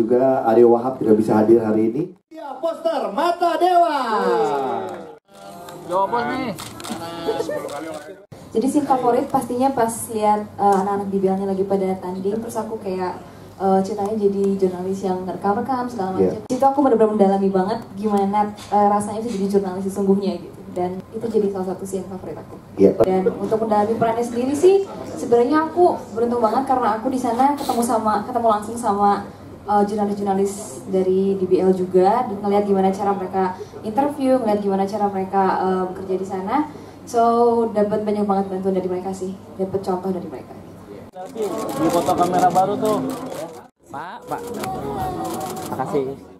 juga Aryo Wahab tidak bisa hadir hari ini. Ya, poster Mata Dewa. Jawab bos nih. Jadi scene favorit pastinya pas lihat anak-anak DBL-nya lagi pada tanding, terus aku kayak ceritanya jadi jurnalis yang rekam-rekam segala macam. Itu aku benar-benar mendalami banget gimana rasanya bisa jadi jurnalis sesungguhnya gitu. Dan itu jadi salah satu scene favorit aku. Dan untuk mendalami perannya sendiri sih, sebenarnya aku beruntung banget karena aku di sana ketemu langsung sama jurnalis-jurnalis dari DBL juga, dan ngeliat gimana cara mereka interview, ngeliat gimana cara mereka bekerja di sana. So dapat banyak banget bantuan dari mereka sih, dapat contoh dari mereka. Di foto kamera baru tuh. Pak. Makasih.